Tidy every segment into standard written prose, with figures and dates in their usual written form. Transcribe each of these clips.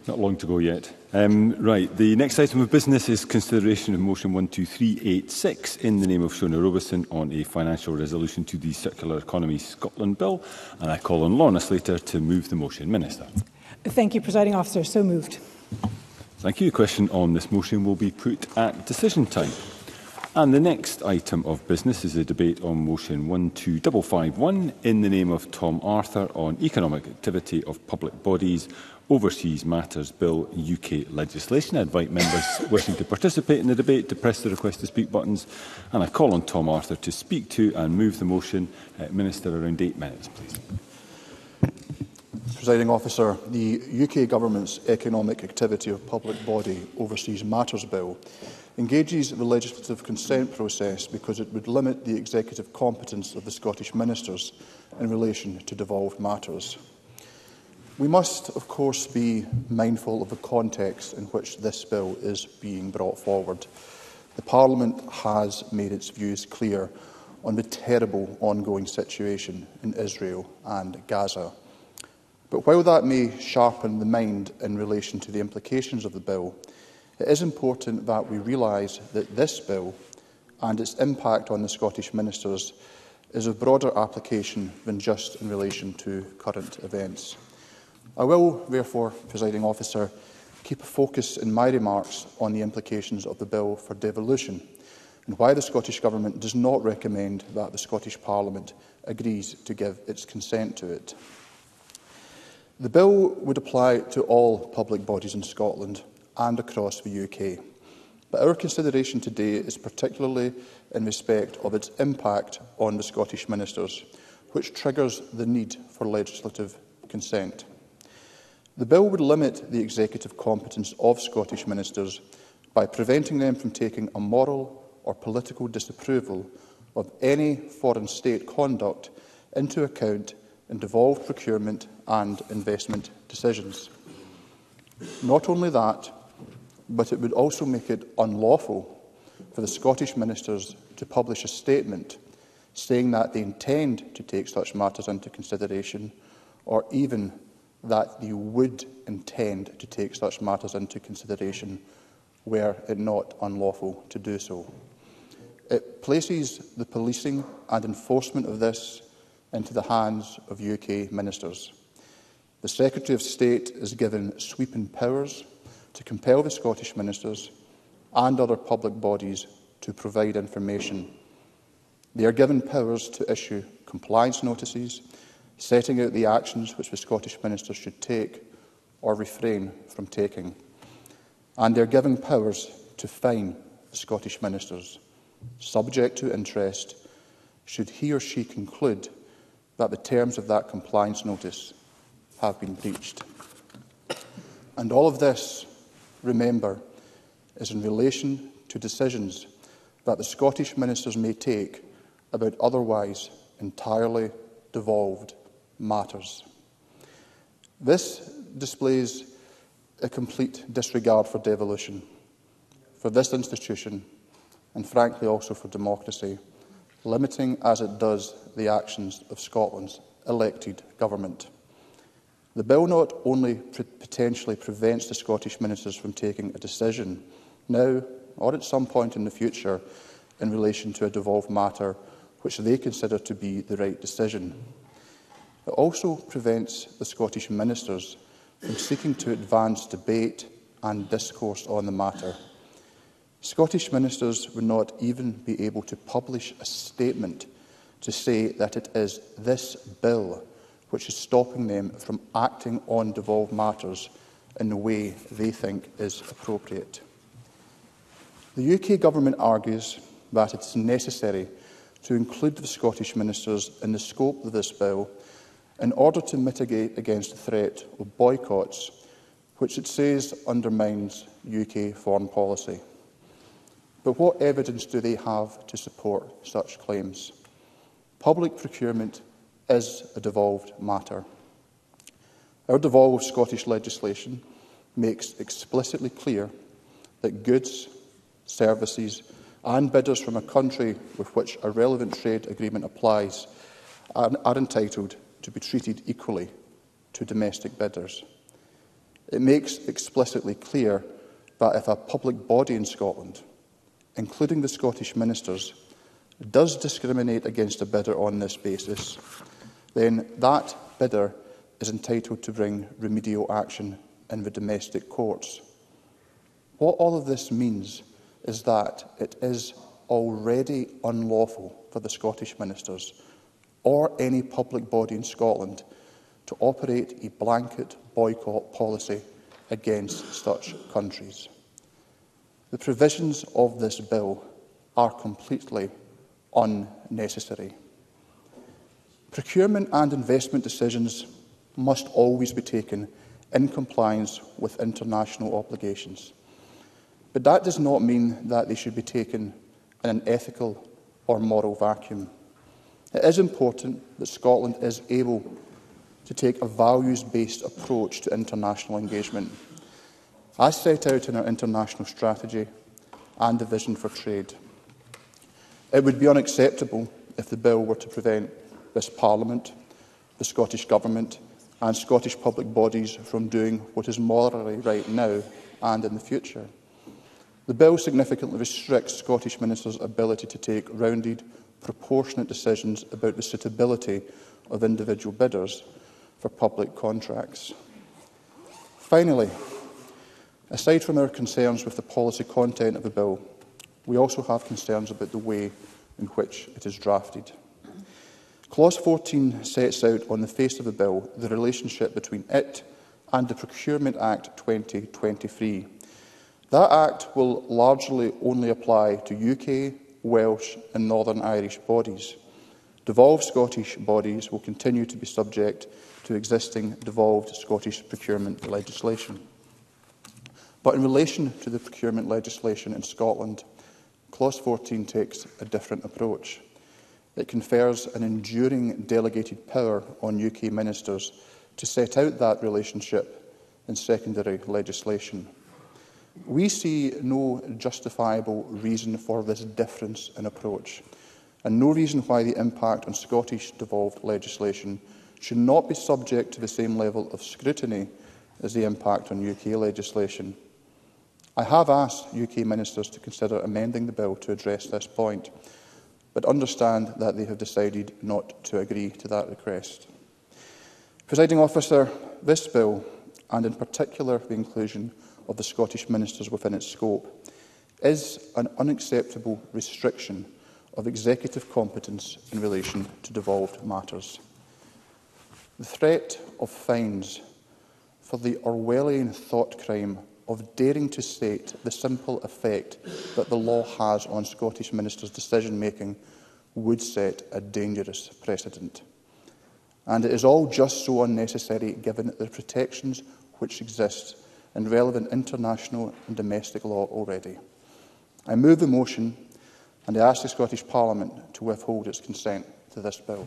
Not long to go yet. Right, the next item of business is consideration of motion 12386 in the name of Shona Robeson on a financial resolution to the Circular Economy Scotland Bill. And I call on Lorna Slater to move the motion. Minister. Thank you, Presiding Officer. So moved. Thank you. The question on this motion will be put at decision time. And the next item of business is a debate on motion 12551 in the name of Tom Arthur on economic activity of public bodies, Overseas Matters Bill UK legislation. I invite members wishing to participate in the debate to press the request to speak buttons, and I call on Tom Arthur to speak to and move the motion. Minister, around 8 minutes, please. Presiding Officer, the UK Government's Economic Activity of Public Body Overseas Matters Bill engages the legislative consent process because it would limit the executive competence of the Scottish Ministers in relation to devolved matters. We must, of course, be mindful of the context in which this bill is being brought forward. The Parliament has made its views clear on the terrible ongoing situation in Israel and Gaza. But while that may sharpen the mind in relation to the implications of the bill, it is important that we realise that this bill and its impact on the Scottish Ministers is of broader application than just in relation to current events. I will, therefore, Presiding Officer, keep a focus in my remarks on the implications of the bill for devolution and why the Scottish Government does not recommend that the Scottish Parliament agrees to give its consent to it. The bill would apply to all public bodies in Scotland and across the UK, but our consideration today is particularly in respect of its impact on the Scottish Ministers, which triggers the need for legislative consent. The bill would limit the executive competence of Scottish Ministers by preventing them from taking a moral or political disapproval of any foreign state conduct into account in devolved procurement and investment decisions. Not only that, but it would also make it unlawful for the Scottish Ministers to publish a statement saying that they intend to take such matters into consideration, or even that they would intend to take such matters into consideration were it not unlawful to do so. It places the policing and enforcement of this into the hands of UK ministers. The Secretary of State is given sweeping powers to compel the Scottish ministers and other public bodies to provide information. They are given powers to issue compliance notices, setting out the actions which the Scottish ministers should take or refrain from taking. And they are given powers to fine the Scottish ministers, subject to interest, should he or she conclude that the terms of that compliance notice have been breached. And all of this, remember, is in relation to decisions that the Scottish ministers may take about otherwise entirely devolved matters. This displays a complete disregard for devolution, for this institution, and frankly also for democracy, limiting as it does the actions of Scotland's elected government. The bill not only potentially prevents the Scottish ministers from taking a decision now or at some point in the future in relation to a devolved matter which they consider to be the right decision. It also prevents the Scottish ministers from seeking to advance debate and discourse on the matter. Scottish ministers would not even be able to publish a statement to say that it is this bill which is stopping them from acting on devolved matters in the way they think is appropriate. The UK Government argues that it is necessary to include the Scottish ministers in the scope of this bill in order to mitigate against the threat of boycotts, which it says undermines UK foreign policy. But what evidence do they have to support such claims? Public procurement is a devolved matter. Our devolved Scottish legislation makes explicitly clear that goods, services and bidders from a country with which a relevant trade agreement applies are entitled to be treated equally to domestic bidders. It makes explicitly clear that if a public body in Scotland, including the Scottish ministers, does discriminate against a bidder on this basis, then that bidder is entitled to bring remedial action in the domestic courts. What all of this means is that it is already unlawful for the Scottish ministers or any public body in Scotland to operate a blanket boycott policy against such countries. The provisions of this bill are completely unnecessary. Procurement and investment decisions must always be taken in compliance with international obligations. But that does not mean that they should be taken in an ethical or moral vacuum. It is important that Scotland is able to take a values-based approach to international engagement, as set out in our international strategy and the vision for trade. It would be unacceptable if the bill were to prevent this Parliament, the Scottish Government and Scottish public bodies from doing what is morally right now and in the future. The bill significantly restricts Scottish ministers' ability to take rounded, proportionate decisions about the suitability of individual bidders for public contracts. Finally, aside from our concerns with the policy content of the bill, we also have concerns about the way in which it is drafted. Clause 14 sets out on the face of the bill the relationship between it and the Procurement Act 2023. That Act will largely only apply to UK, Welsh and Northern Irish bodies. Devolved Scottish bodies will continue to be subject to existing devolved Scottish procurement legislation. But in relation to the procurement legislation in Scotland, Clause 14 takes a different approach. It confers an enduring delegated power on UK ministers to set out that relationship in secondary legislation. We see no justifiable reason for this difference in approach, and no reason why the impact on Scottish devolved legislation should not be subject to the same level of scrutiny as the impact on UK legislation. I have asked UK ministers to consider amending the bill to address this point, but understand that they have decided not to agree to that request. Presiding Officer, this bill, and in particular the inclusion of the Scottish ministers within its scope, is an unacceptable restriction of executive competence in relation to devolved matters. The threat of fines for the Orwellian thought crime of daring to state the simple effect that the law has on Scottish ministers' decision-making would set a dangerous precedent. And it is all just so unnecessary given the protections which exist in relevant international and domestic law already. I move the motion and I ask the Scottish Parliament to withhold its consent to this bill.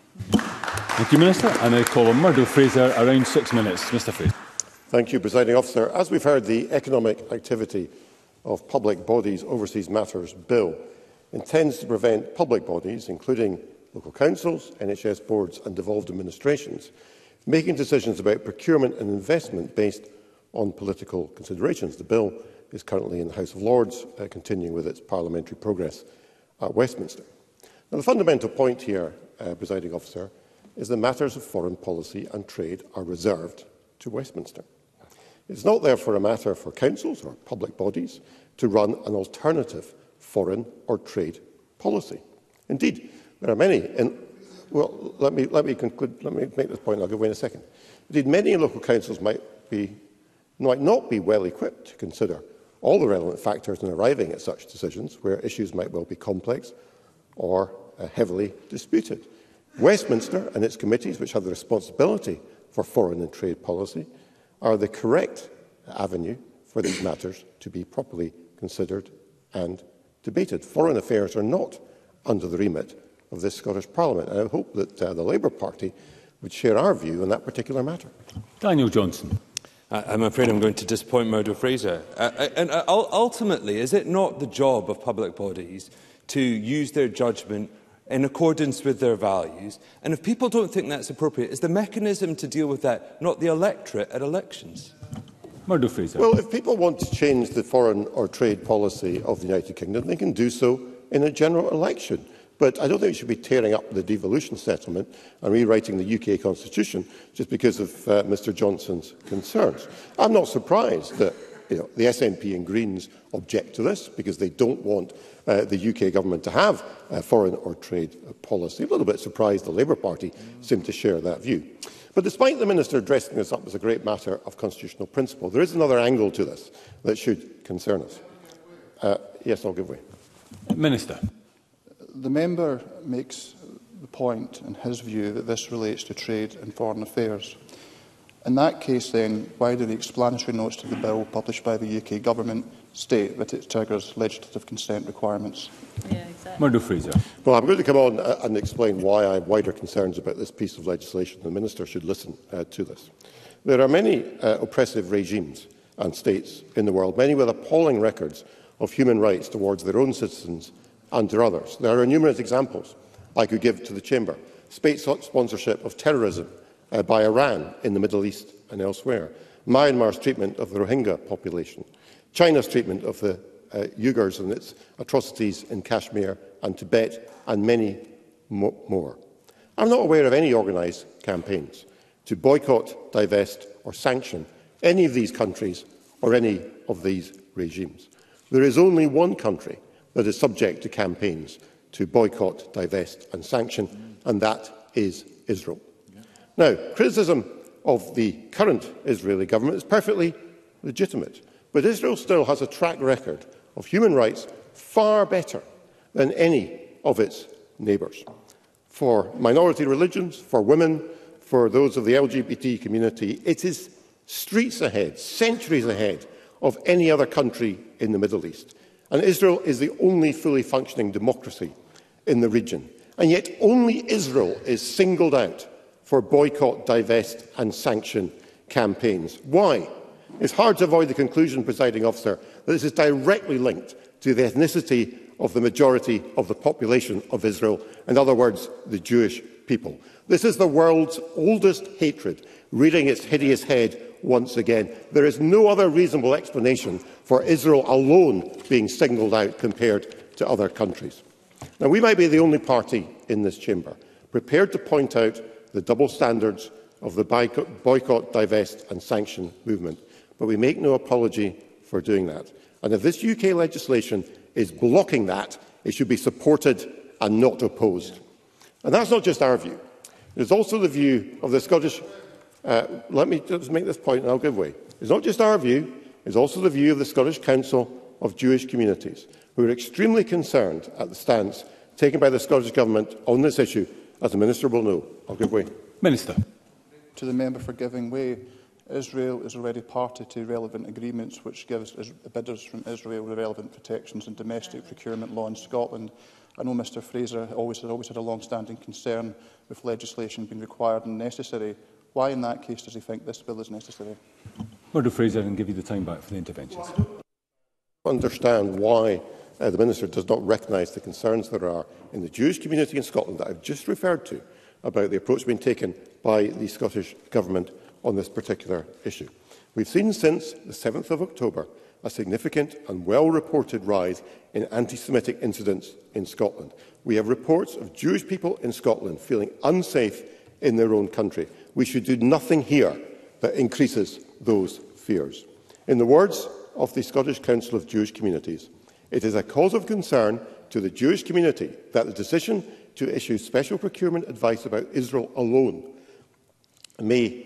Thank you, Minister. I now call on Murdo Fraser, around 6 minutes. Mr Fraser. Thank you, Presiding Officer. As we've heard, the Economic Activity of Public Bodies Overseas Matters Bill intends to prevent public bodies, including local councils, NHS boards and devolved administrations, making decisions about procurement and investment based on political considerations. The bill is currently in the House of Lords, continuing with its parliamentary progress at Westminster. Now, the fundamental point here, Presiding Officer, is that matters of foreign policy and trade are reserved to Westminster. It is not therefore a matter for councils or public bodies to run an alternative foreign or trade policy. Indeed, there are many, well, let me conclude. Let me make this point, and I'll go away in a second. Indeed, many local councils might not be well equipped to consider all the relevant factors in arriving at such decisions, where issues might well be complex or heavily disputed. Westminster and its committees, which have the responsibility for foreign and trade policy, are the correct avenue for these matters to be properly considered and debated. Foreign affairs are not under the remit of this Scottish Parliament, and I hope that the Labour Party would share our view on that particular matter. Daniel Johnson. I'm afraid I'm going to disappoint Murdo Fraser. Ultimately, is it not the job of public bodies to use their judgment in accordance with their values? And if people don't think that's appropriate, is the mechanism to deal with that not the electorate at elections? Murdo Fraser. Well, if people want to change the foreign or trade policy of the United Kingdom, they can do so in a general election. But I don't think we should be tearing up the devolution settlement and rewriting the UK Constitution just because of Mr Johnson's concerns. I'm not surprised that the SNP and Greens object to this because they don't want the UK government to have a foreign or trade policy. A little bit surprised the Labour Party seem to share that view. But despite the Minister dressing this up as a great matter of constitutional principle, there is another angle to this that should concern us. Yes, I'll give way. Minister. The member makes the point, in his view, that this relates to trade and foreign affairs. In that case, then, why do the explanatory notes to the bill published by the UK Government state that it triggers legislative consent requirements? Murdo Fraser. Well, I'm going to come on and explain why I have wider concerns about this piece of legislation. The Minister should listen to this. There are many oppressive regimes and states in the world, many with appalling records of human rights towards their own citizens and to others. There are numerous examples I could give to the Chamber. State sponsorship of terrorism by Iran in the Middle East and elsewhere, Myanmar's treatment of the Rohingya population, China's treatment of the Uyghurs and its atrocities in Kashmir and Tibet, and many more. I'm not aware of any organised campaigns to boycott, divest or sanction any of these countries or any of these regimes. There is only one country that is subject to campaigns to boycott, divest and sanction, and that is Israel. Now, criticism of the current Israeli government is perfectly legitimate, but Israel still has a track record of human rights far better than any of its neighbours. For minority religions, for women, for those of the LGBT community, it is streets ahead, centuries ahead of any other country in the Middle East. And Israel is the only fully functioning democracy in the region. And yet only Israel is singled out for boycott, divest and sanction campaigns. Why? It's hard to avoid the conclusion, Presiding Officer, that this is directly linked to the ethnicity of the majority of the population of Israel, in other words, the Jewish people. This is the world's oldest hatred, rearing its hideous head once again. There is no other reasonable explanation for Israel alone being singled out compared to other countries. Now, we might be the only party in this chamber prepared to point out the double standards of the boycott, divest and sanction movement, but we make no apology for doing that. And if this UK legislation is blocking that, it should be supported and not opposed. And that's not just our view. It is also the view of the Scottish... let me just make this point and I'll give way. It's not just our view, it's also the view of the Scottish Council of Jewish Communities, who are extremely concerned at the stance taken by the Scottish Government on this issue, as the Minister will know. I'll give way. Minister. To the member for giving way, Israel is already party to relevant agreements which gives bidders from Israel the relevant protections in domestic procurement law in Scotland. I know Mr Fraser has always had a long-standing concern with legislation being required and necessary. Why, in that case, does he think this bill is necessary? Murdo Fraser, and give you the time back for the interventions. I don't understand why the Minister does not recognise the concerns there are in the Jewish community in Scotland that I have just referred to about the approach being taken by the Scottish Government on this particular issue. We've seen since the 7th of October a significant and well-reported rise in anti-Semitic incidents in Scotland. We have reports of Jewish people in Scotland feeling unsafe in their own country. We should do nothing here that increases those fears. In the words of the Scottish Council of Jewish Communities, it is a cause of concern to the Jewish community that the decision to issue special procurement advice about Israel alone may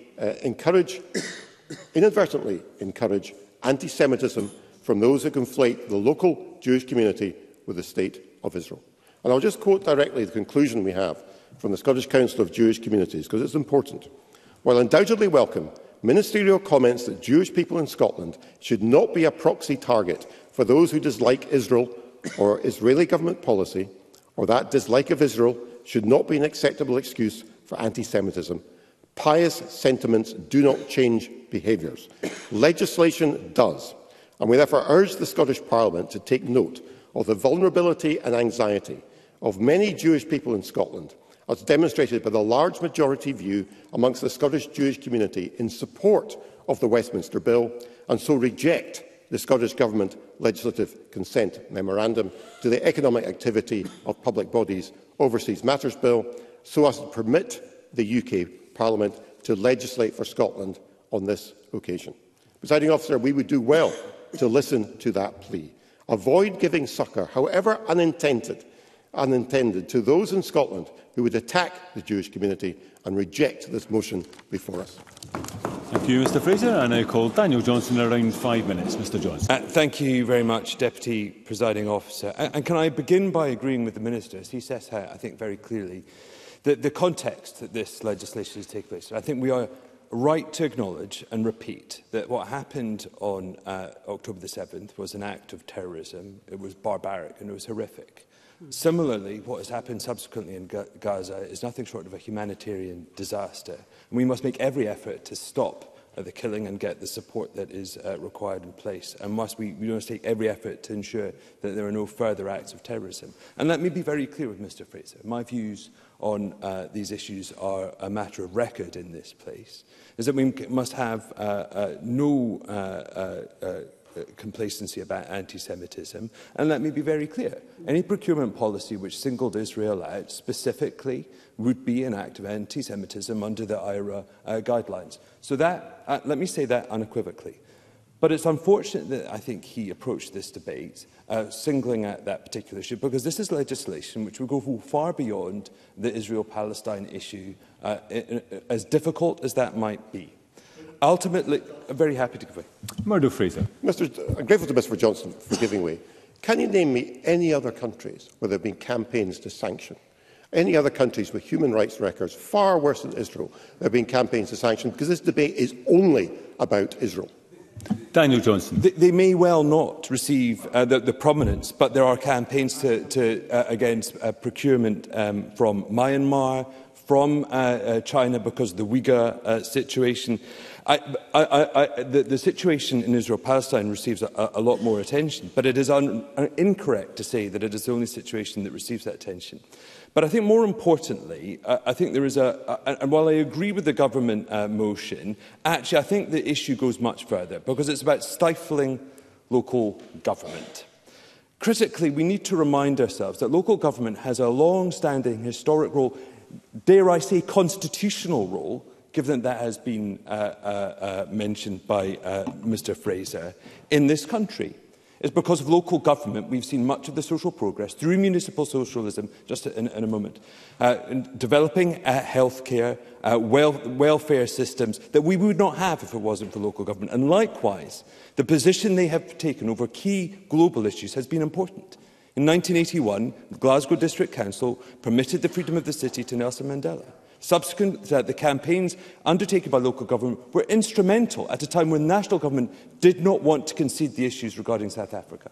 inadvertently encourage anti-Semitism from those who conflate the local Jewish community with the State of Israel. And I'll just quote directly the conclusion we have from the Scottish Council of Jewish Communities, because it's important. While undoubtedly welcome, ministerial comments that Jewish people in Scotland should not be a proxy target for those who dislike Israel or Israeli government policy, or that dislike of Israel should not be an acceptable excuse for anti-Semitism. Pious sentiments do not change behaviours. Legislation does, and we therefore urge the Scottish Parliament to take note of the vulnerability and anxiety of many Jewish people in Scotland as demonstrated by the large majority view amongst the Scottish Jewish community in support of the Westminster Bill, and so reject the Scottish Government Legislative Consent Memorandum to the Economic Activity of Public Bodies Overseas Matters Bill, so as to permit the UK Parliament to legislate for Scotland on this occasion. Presiding Officer, we would do well to listen to that plea. Avoid giving succour, however unintended, to those in Scotland who would attack the Jewish community, and reject this motion before us. Thank you, Mr Fraser. I now call Daniel Johnson around 5 minutes. Mr Johnson. Thank you very much, Deputy Presiding Officer. And can I begin by agreeing with the Minister, as he sets out, I think, very clearly, the context that this legislation is taking place. I think we are right to acknowledge and repeat that what happened on October the 7th was an act of terrorism. It was barbaric and it was horrific. Similarly, what has happened subsequently in Gaza is nothing short of a humanitarian disaster. And we must make every effort to stop the killing and get the support that is required in place. And we must take every effort to ensure that there are no further acts of terrorism. And let me be very clear with Mr Fraser. My views on these issues are a matter of record in this place, is that we must have no complacency about anti-Semitism. And let me be very clear. Any procurement policy which singled Israel out specifically would be an act of anti-Semitism under the IHRA guidelines. So that, let me say that unequivocally. But it's unfortunate that I think he approached this debate singling out that particular issue, because this is legislation which will go far beyond the Israel-Palestine issue, as difficult as that might be. Ultimately, I'm very happy to give way. Murdo Fraser. I'm grateful to Mr Johnson for giving way. Can you name me any other countries where there have been campaigns to sanction? Any other countries with human rights records far worse than Israel, there have been campaigns to sanction? Because this debate is only about Israel. Daniel Johnson. They may well not receive the prominence, but there are campaigns against procurement from Myanmar, from China because of the Uyghur situation. The situation in Israel-Palestine receives a lot more attention, but it is incorrect to say that it is the only situation that receives that attention. But I think more importantly, I think there is and while I agree with the government motion, actually I think the issue goes much further, because it's about stifling local government. Critically, we need to remind ourselves that local government has a long-standing historic role, dare I say constitutional role, given that has been mentioned by Mr Fraser, in this country. It's because of local government we've seen much of the social progress through municipal socialism, just in a moment, developing healthcare, welfare systems that we would not have if it wasn't for local government. And likewise, the position they have taken over key global issues has been important. In 1981, the Glasgow District Council permitted the freedom of the city to Nelson Mandela. Subsequent to that, the campaigns undertaken by local government were instrumental at a time when national government did not want to concede the issues regarding South Africa.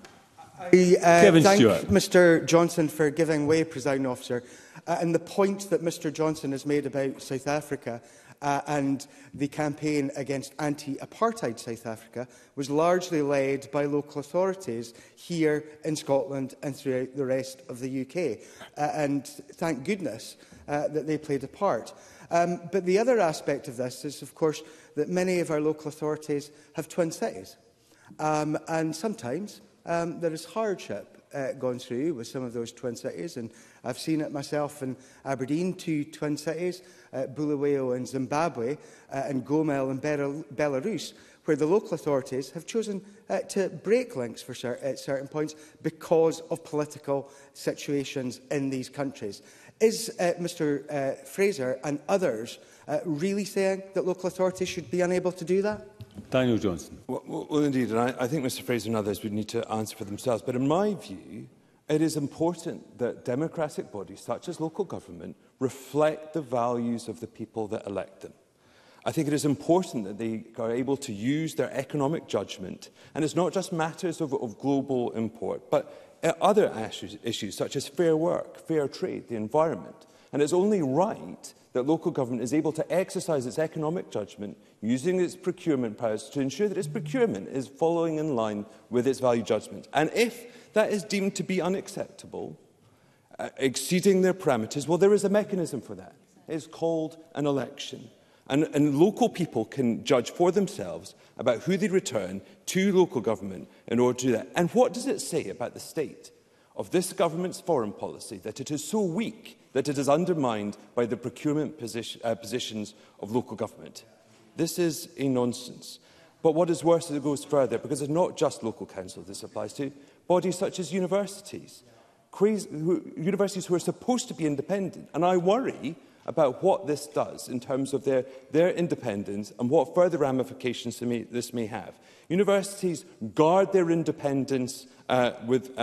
I thank Mr Johnson for giving way, Presiding Officer. And the point that Mr Johnson has made about South Africa and the campaign against anti-apartheid South Africa was largely led by local authorities here in Scotland and throughout the rest of the UK. And thank goodness that they played a part. But the other aspect of this is, of course, that many of our local authorities have twin cities. And sometimes there is hardship gone through with some of those twin cities. And I've seen it myself in Aberdeen, two twin cities, Bulawayo in Zimbabwe and Gomel in Belarus, where the local authorities have chosen to break links at certain points because of political situations in these countries. Is Mr Fraser and others really saying that local authorities should be unable to do that? Daniel Johnson. Well, indeed, and I think Mr Fraser and others would need to answer for themselves. But in my view, it is important that democratic bodies, such as local government, reflect the values of the people that elect them. I think it is important that they are able to use their economic judgment, and it's not just matters of global import, but other issues such as fair work, fair trade, the environment. And it's only right that local government is able to exercise its economic judgment using its procurement powers to ensure that its procurement is following in line with its value judgment. And if that is deemed to be unacceptable, exceeding their parameters, well, there is a mechanism for that. It's called an election. And local people can judge for themselves about who they return to local government in order to do that. And what does it say about the state of this government's foreign policy that it is so weak that it is undermined by the procurement positions of local government? This is a nonsense. But what is worse is it goes further, because it's not just local council this applies to, bodies such as universities. Universities who are supposed to be independent. And I worry about what this does in terms of their independence and what further ramifications this may have. Universities guard their independence with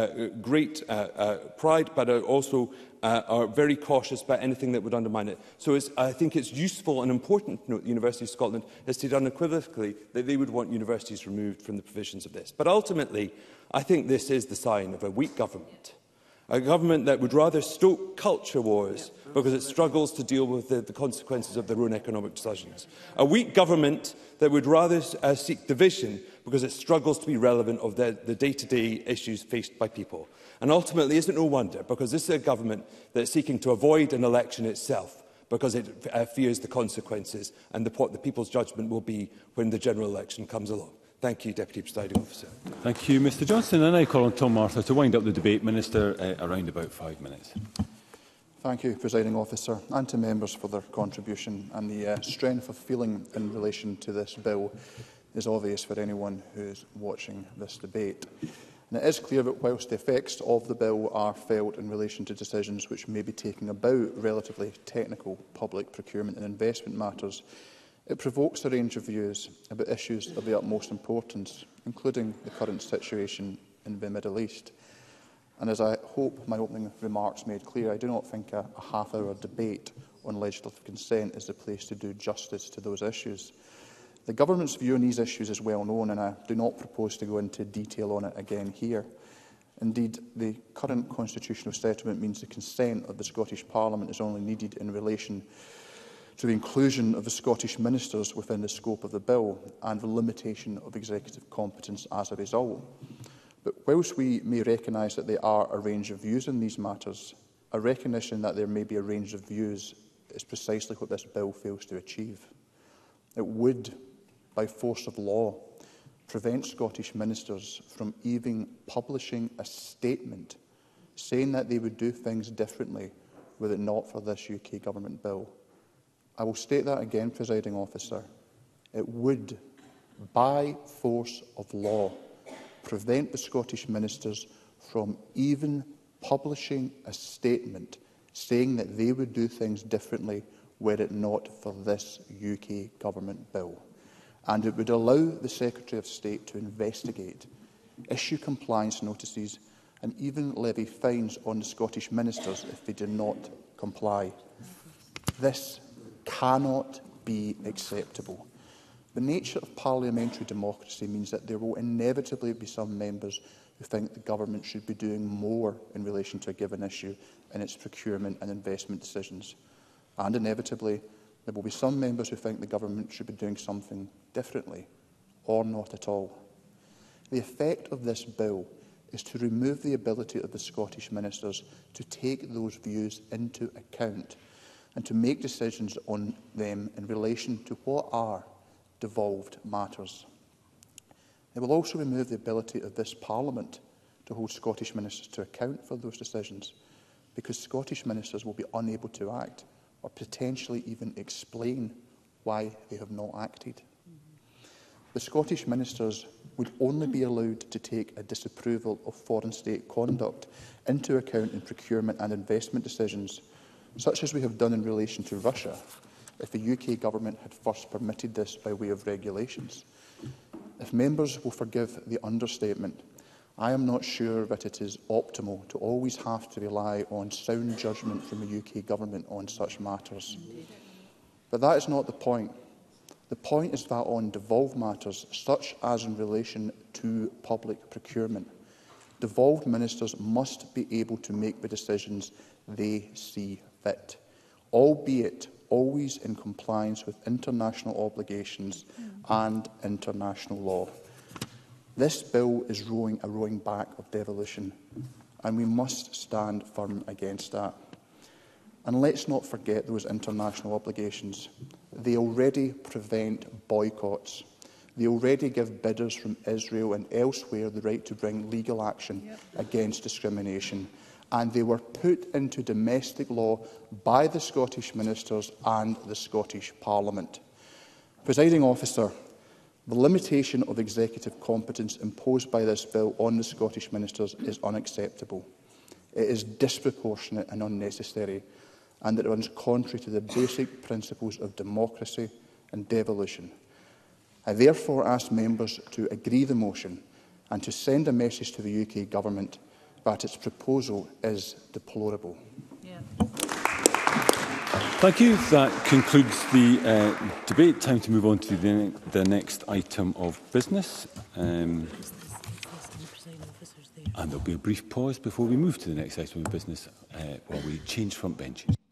great pride, but also are very cautious about anything that would undermine it. So I think it's useful and important to note the University of Scotland has stated unequivocally that they would want universities removed from the provisions of this. But ultimately, I think this is the sign of a weak government. A government that would rather stoke culture wars because it struggles to deal with the consequences of their own economic decisions. A weak government that would rather seek division because it struggles to be relevant of the day-to-day issues faced by people. And ultimately, isn't no wonder, because this is a government that is seeking to avoid an election itself because it fears the consequences and what the people's judgment will be when the general election comes along. Thank you, Deputy Presiding Officer. Thank you, Mr Johnson. And I call on Tom Arthur to wind up the debate. Minister, around about 5 minutes. Thank you, Presiding Officer, and to members for their contribution. And the strength of feeling in relation to this bill is obvious for anyone who is watching this debate. And it is clear that whilst the effects of the bill are felt in relation to decisions which may be taken about relatively technical public procurement and investment matters, it provokes a range of views about issues of the utmost importance, including the current situation in the Middle East. And as I hope my opening remarks made clear, I do not think a half-hour debate on legislative consent is the place to do justice to those issues. The Government's view on these issues is well known, and I do not propose to go into detail on it again here. Indeed, the current constitutional settlement means the consent of the Scottish Parliament is only needed in relation to the inclusion of the Scottish ministers within the scope of the bill and the limitation of executive competence as a result. But whilst we may recognise that there are a range of views in these matters, a recognition that there may be a range of views is precisely what this bill fails to achieve. It would, by force of law, prevent Scottish ministers from even publishing a statement saying that they would do things differently were it not for this UK Government bill. I will state that again, Presiding Officer. It would, by force of law, prevent the Scottish ministers from even publishing a statement saying that they would do things differently were it not for this UK Government bill. And it would allow the Secretary of State to investigate, issue compliance notices and even levy fines on the Scottish ministers if they do not comply. This cannot be acceptable. The nature of parliamentary democracy means that there will inevitably be some members who think the government should be doing more in relation to a given issue in its procurement and investment decisions. And inevitably, there will be some members who think the government should be doing something differently, or not at all. The effect of this bill is to remove the ability of the Scottish ministers to take those views into account and to make decisions on them in relation to what are devolved matters. It will also remove the ability of this Parliament to hold Scottish ministers to account for those decisions, because Scottish ministers will be unable to act or potentially even explain why they have not acted. The Scottish ministers would only be allowed to take a disapproval of foreign state conduct into account in procurement and investment decisions, such as we have done in relation to Russia, if the UK Government had first permitted this by way of regulations. If members will forgive the understatement, I am not sure that it is optimal to always have to rely on sound judgment from the UK Government on such matters. But that is not the point. The point is that on devolved matters, such as in relation to public procurement, devolved ministers must be able to make the decisions they see fit, albeit always in compliance with international obligations and international law. This bill is rowing a rowing back of devolution, and we must stand firm against that. And let's not forget those international obligations. They already prevent boycotts. They already give bidders from Israel and elsewhere the right to bring legal action against discrimination. And they were put into domestic law by the Scottish ministers and the Scottish Parliament. Presiding Officer, the limitation of executive competence imposed by this bill on the Scottish ministers is unacceptable. It is disproportionate and unnecessary, and it runs contrary to the basic principles of democracy and devolution. I therefore ask members to agree the motion and to send a message to the UK Government that its proposal is deplorable. Thank you. That concludes the debate. Time to move on to the next item of business. And there'll be a brief pause before we move to the next item of business while we change front benches.